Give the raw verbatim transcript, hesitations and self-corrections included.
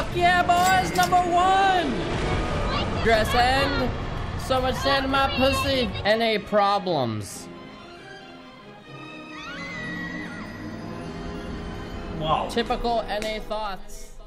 yeah, boys, number one. Dress end. So much sand in my pussy. N A problems. Wow. Typical N A thoughts.